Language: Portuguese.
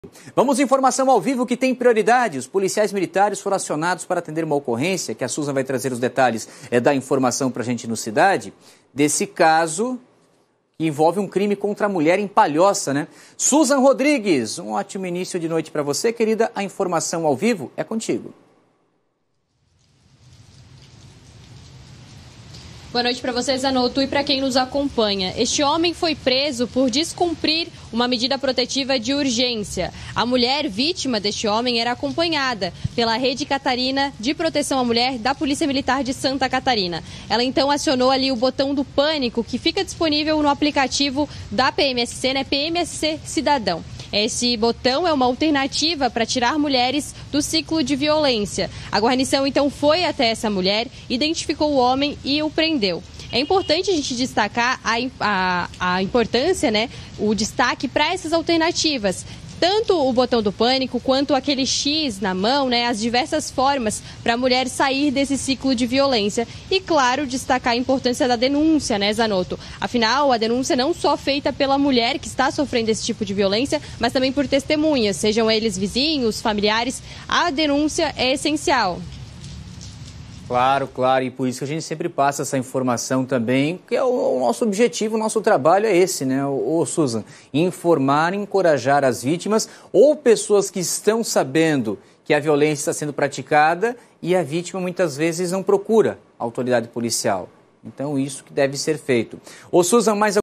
Vamos à informação ao vivo que tem prioridade. Os policiais militares foram acionados para atender uma ocorrência, que a Susan vai trazer os detalhes da informação para a gente no Cidade, desse caso que envolve um crime contra a mulher em Palhoça, né? Susan Rodrigues, um ótimo início de noite para você, querida. A informação ao vivo é contigo. Boa noite para você, Zanotto, e para quem nos acompanha. Este homem foi preso por descumprir uma medida protetiva de urgência. A mulher vítima deste homem era acompanhada pela Rede Catarina de Proteção à Mulher da Polícia Militar de Santa Catarina. Ela então acionou ali o botão do pânico, que fica disponível no aplicativo da PMSC, né? PMSC Cidadão. Esse botão é uma alternativa para tirar mulheres do ciclo de violência. A guarnição, então, foi até essa mulher, identificou o homem e o prendeu. É importante a gente destacar a importância, né, o destaque para essas alternativas. Tanto o botão do pânico quanto aquele X na mão, né, as diversas formas para a mulher sair desse ciclo de violência. E, claro, destacar a importância da denúncia, né, Zanotto? Afinal, a denúncia não só feita pela mulher que está sofrendo esse tipo de violência, mas também por testemunhas, sejam eles vizinhos, familiares. A denúncia é essencial. Claro, claro, e por isso que a gente sempre passa essa informação também, que é o nosso objetivo, o nosso trabalho é esse, né, Susan? Informar, encorajar as vítimas ou pessoas que estão sabendo que a violência está sendo praticada e a vítima muitas vezes não procura a autoridade policial. Então, isso que deve ser feito. Susan, mais